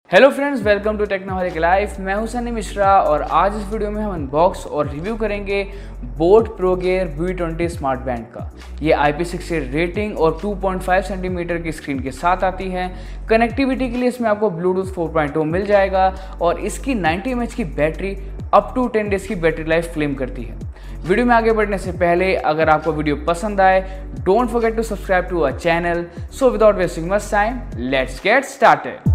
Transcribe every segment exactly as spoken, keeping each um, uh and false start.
Hello friends, welcome to Technoholic life. मैं हूं सनी मिश्रा और आज इस वीडियो में हम अनबॉक्स और रिव्यू करेंगे boAt pro gear B twenty smart band का। ये आई पी सिक्सटी रेटिंग और टू पॉइंट फाइव सेंटीमीटर की स्क्रीन के साथ आती है। कनेक्टिविटी के लिए इसमें आपको ब्लूटूथ फोर पॉइंट ओ मिल जाएगा और इसकी नाइंटी एम एच की battery up to ten days की बैटरी लाइफ क्लेम करती है। वीडियो में आगे बढ़ने से पहले अगर आपको वीडियो पसंद आए, don't forget to subscribe to our channel. So without wasting much time, let's get started.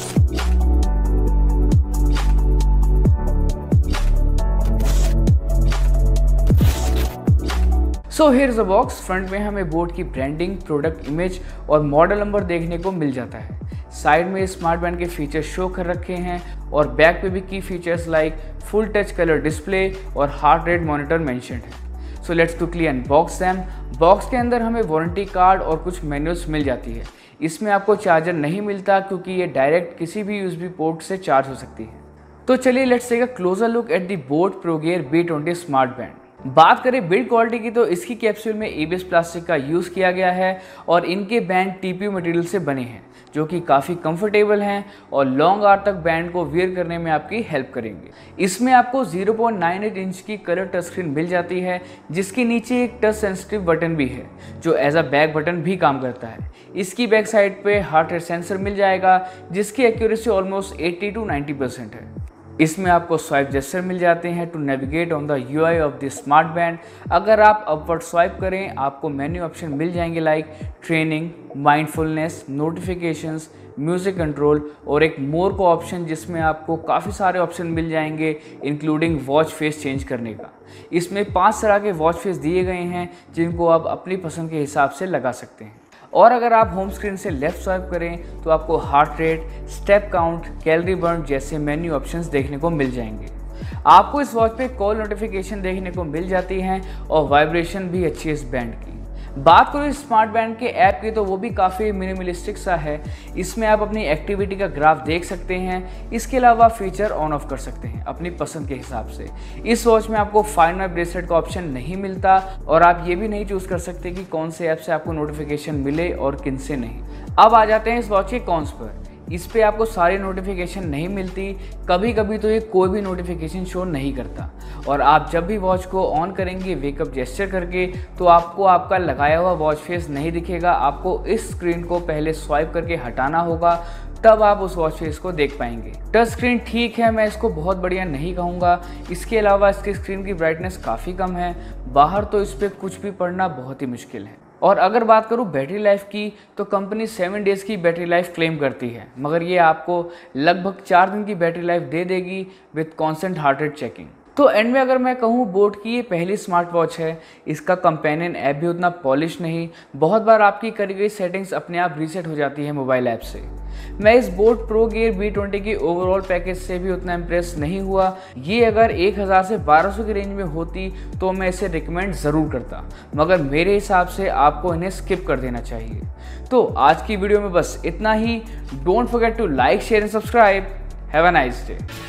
So here is the box. Front में हमें बोट की ब्रांडिंग, प्रोडक्ट इमेज और मॉडल नंबर देखने को मिल जाता है। साइड में स्मार्ट बैंड के फीचर्स शो कर रखे हैं और बैक पे भी key features like full touch colour display और हार्ट रेट मॉनिटर मेंशन्ड है। So let's quickly unbox them. Box के अंदर हमें वारंटी कार्ड और कुछ मैनुअल्स मिल जाती है। इसमें आपको चार्जर नहीं मिलता क्योंकि ये डायरेक्ट किसी भी यूएसबी पोर्ट से चार्ज हो सकती है। तो चलिए let's take a closer look at the Boat pro gear B twenty smart band. बात करें बिल्ड क्वालिटी की तो इसकी कैप्सूल में ए बी एस प्लास्टिक का यूज़ किया गया है और इनके band T P U material से बने हैं जो कि काफ़ी कंफर्टेबल हैं और लॉन्ग आवर तक बैंड को वियर करने में आपकी हेल्प करेंगे। इसमें आपको zero point nine eight inch की कलर टच स्क्रीन मिल जाती है जिसके नीचे एक टच सेंसिटिव बटन भी है जो एज अ बैक बटन भी काम करता है। इसकी बैक साइड पे हार्ट रेट सेंसर मिल जाएगा जिसकी accuracy almost eighty two ninety percent है। इसमें आपको स्वाइप जेस्चर मिल जाते हैं to navigate on the U I of the smart band. अगर आप अपवर्ड स्वाइप करें आपको मेन्यू ऑप्शन मिल जाएंगे like training, mindfulness, notifications, music control और एक मोर को ऑप्शन जिसमें आपको काफ़ी सारे ऑप्शन मिल जाएंगे इंक्लूडिंग वॉच फेस चेंज करने का। इसमें पांच तरह के वॉच फेस दिए गए हैं जिनको आप अपनी पसंद के हिसाब से लगा सकते हैं। और अगर आप होम स्क्रीन से लेफ्ट स्वाइप करें तो आपको heart rate, step count, calorie burn जैसे मेन्यू ऑप्शंस देखने को मिल जाएंगे। आपको इस वॉच पे कॉल नोटिफिकेशन देखने को मिल जाती हैं और वाइब्रेशन भी अच्छी है इस बैंड की। बात करूँ इस स्मार्ट बैंड के ऐप की तो वो भी काफ़ी मिनिमलिस्टिक सा है। इसमें आप अपनी एक्टिविटी का ग्राफ देख सकते हैं। इसके अलावा फीचर ऑन ऑफ कर सकते हैं अपनी पसंद के हिसाब से। इस वॉच में आपको फाइंड माय ब्रेसलेट का ऑप्शन नहीं मिलता और आप ये भी नहीं चूज़ कर सकते कि कौन से ऐप से आपको नोटिफिकेशन मिले और किन से नहीं। अब आ जाते हैं इस वॉच के कॉन्स पर। इस पे आपको सारी नोटिफिकेशन नहीं मिलती, कभी कभी तो ये कोई भी नोटिफिकेशन शो नहीं करता और आप जब भी वॉच को ऑन करेंगे वेकअप जेस्चर करके तो आपको आपका लगाया हुआ वॉच फेस नहीं दिखेगा। आपको इस स्क्रीन को पहले स्वाइप करके हटाना होगा तब आप उस वॉच फेस को देख पाएंगे। टच स्क्रीन ठीक है, मैं इसको बहुत बढ़िया नहीं कहूँगा। इसके अलावा इसकी स्क्रीन की ब्राइटनेस काफ़ी कम है, बाहर तो इस पर कुछ भी पढ़ना बहुत ही मुश्किल है। और अगर बात करूँ बैटरी लाइफ की तो कंपनी सेवन डेज़ की बैटरी लाइफ क्लेम करती है मगर ये आपको लगभग चार दिन की बैटरी लाइफ दे देगी with constant heart rate checking. तो एंड में अगर मैं कहूँ बोट की ये पहली स्मार्ट वॉच है। इसका कंपेनियन ऐप भी उतना पॉलिश नहीं, बहुत बार आपकी करी गई सेटिंग्स अपने आप रीसेट हो जाती है मोबाइल ऐप से। मैं इस Boat pro gear B twenty की ओवरऑल पैकेज से भी उतना इम्प्रेस नहीं हुआ। ये अगर एक हज़ार से बारह सौ की रेंज में होती तो मैं इसे रिकमेंड ज़रूर करता मगर मेरे हिसाब से आपको इन्हें स्किप कर देना चाहिए। तो आज की वीडियो में बस इतना ही। Don't forget to like, share and subscribe. Have a nice day.